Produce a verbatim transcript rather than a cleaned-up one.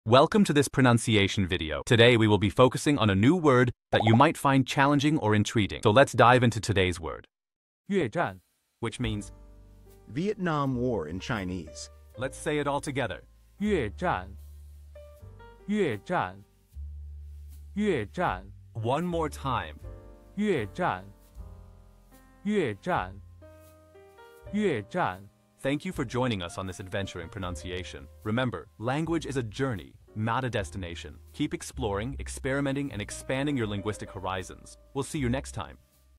Welcome to this pronunciation video. Today we will be focusing on a new word that you might find challenging or intriguing. So let's dive into today's word, 越战 which means, Vietnam War in Chinese. let's say it all together. 越战越战越战 One more time. 越战越战越战 Thank you for joining us on this adventure in pronunciation. Remember, language is a journey, not a destination. Keep exploring, experimenting, and expanding your linguistic horizons. We'll see you next time.